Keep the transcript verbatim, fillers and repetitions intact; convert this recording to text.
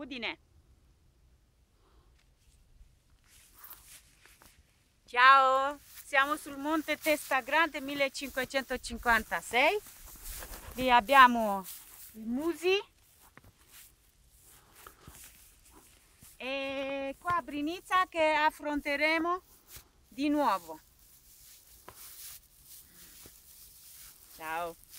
Udine. Ciao, siamo sul monte Testa Grande millecinquecentocinquantasei. Lì abbiamo i Musi e qua a Brinizza che affronteremo di nuovo. Ciao.